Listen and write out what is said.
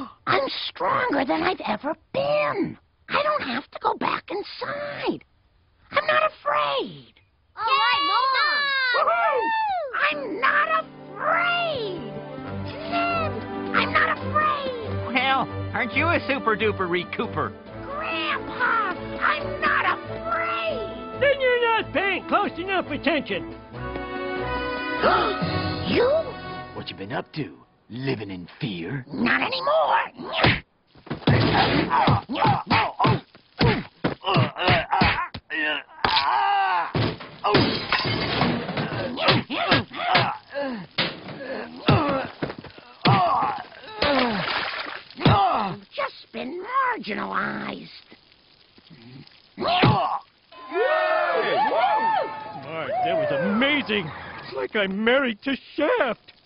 I'm stronger than I've ever been. I don't have to go back inside. I'm not afraid. All right, Mom! I'm not afraid. I'm not afraid. Well, aren't you a super-duper recouper? Grandpa, I'm not afraid. Then you're not paying close enough attention. You? What you been up to? Living in fear? Not anymore. You've just been marginalized. Marge, that was amazing. It's like I'm married to Shaft.